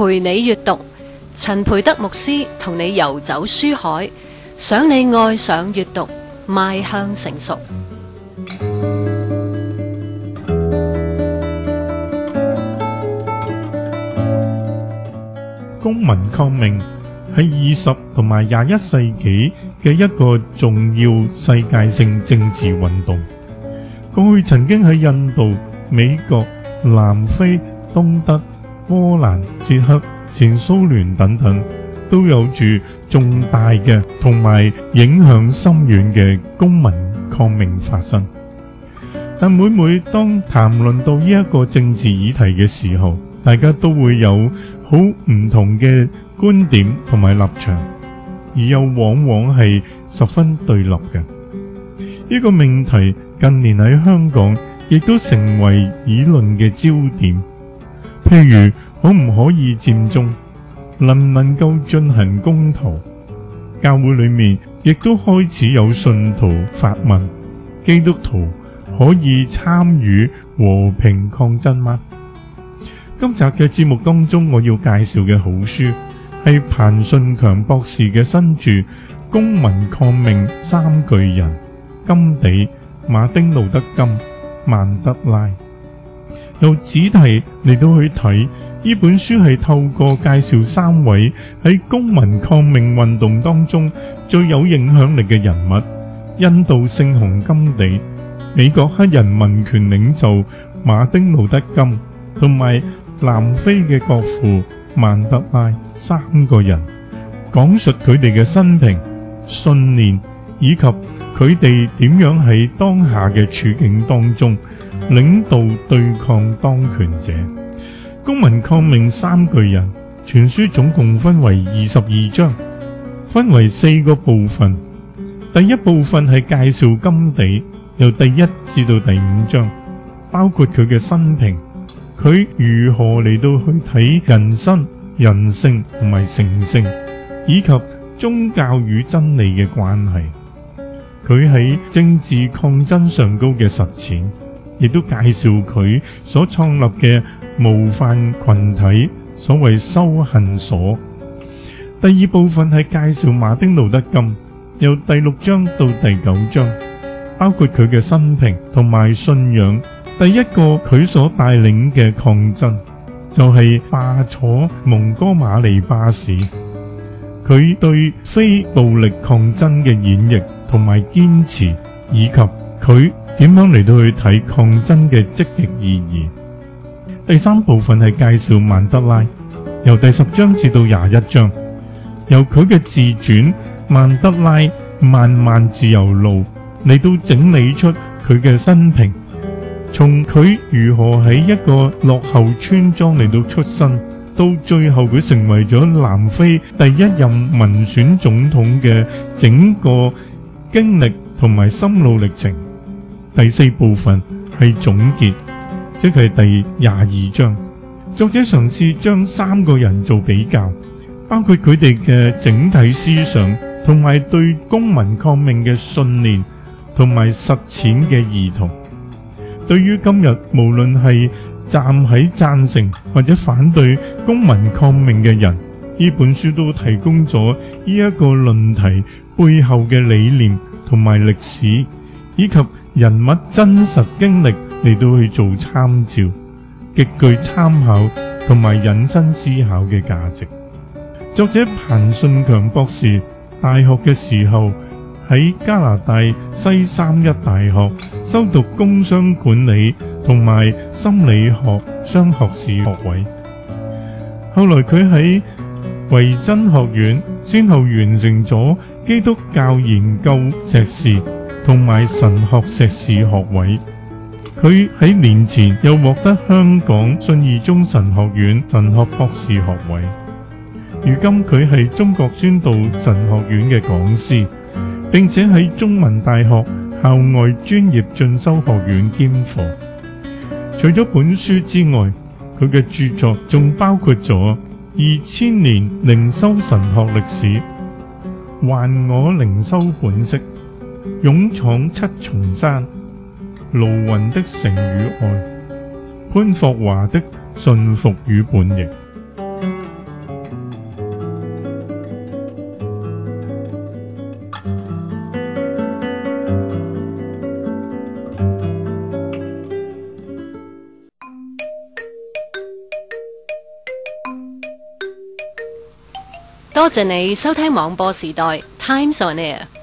陪你閱讀，陳培德牧師同你遊走書海，想你愛上閱讀，邁向成熟。 公民抗命係20同埋21世紀嘅一個重要世界性政治運動。過去曾經喺印度、美國、南非、東德、波蘭、捷克、前蘇聯等等，都有住重大嘅同埋影響深遠嘅公民抗命發生。但每當談論到呢一個政治議題嘅時候，大家都會有好唔同嘅觀點同埋立場，而又往往係十分對立嘅。呢個命題近年喺香港亦都成為議論嘅焦點，譬如可唔可以佔中，能唔能夠進行公投，教會裏面亦都開始有信徒發問：基督徒可以參與和平抗爭嗎？今集嘅節目當中，我要介紹嘅好書係彭順強博士嘅新著《公民抗命三巨人：甘地、馬丁路德金、曼德拉》。由主題嚟到去睇，呢本書係透過介紹3位喺公民抗命運動當中最有影響力嘅人物：印度聖雄甘地、美國黑人民權領袖馬丁路德金同埋南非嘅國父曼德拉3個人，講述佢哋嘅生平、信念以及佢哋點樣喺當下嘅處境當中領導對抗當權者。公民抗命三巨人全書總共分為22章，分為4個部分。第一部分係介紹甘地，由第1至到第5章，包括佢嘅生平，佢如何嚟到去睇人生、人性同埋成聖，以及宗教與真理嘅關係。佢喺政治抗爭上高嘅實踐，亦都介紹佢所創立嘅模範群體，所謂修行所。第2部分係介紹馬丁路德金，由第6章到第9章，包括佢嘅生平同埋信仰。第一個佢所帶領嘅抗爭就係罷黜蒙哥馬利巴士，佢對非暴力抗爭嘅演繹同埋堅持，以及佢點樣嚟到去睇抗爭嘅積極意義。第3部分係介紹曼德拉，由第10章至到21章，由佢嘅自傳《曼德拉漫漫自由路》嚟到整理出佢嘅生平。從佢如何喺一個落後村莊嚟到出生，到最後佢成為咗南非第1任民選總統嘅整個經歷同埋心路歷程。第4部分係總結，即係第22章。作者嘗試將3個人做比較，包括佢哋嘅整體思想同埋對公民抗命嘅信念同埋實踐嘅異同。對於今日無論係站喺贊成或者反對公民抗命嘅人，呢本書都提供咗呢一個論題背後嘅理念同埋歷史，以及人物真實經歷嚟到去做參照，極具參考同埋引申思考嘅價值。作者彭順強博士大學嘅時候喺加拿大西三一大學修讀工商管理同埋心理學雙學士學位。後來佢喺維珍學院先後完成咗基督教研究碩士同埋神學碩士學位。佢喺年前又獲得香港信義宗神學院神學博士學位。如今佢係中國宣道神學院嘅講師，並且喺中文大學校外專業進修學院兼課。除咗本書之外，佢嘅著作仲包括咗2000年靈修神學歷史、還我靈修本色、勇闖七重山、盧雲的誠與愛、潘霍華的順服與叛逆。 多謝你收聽網播時代 Times on Air。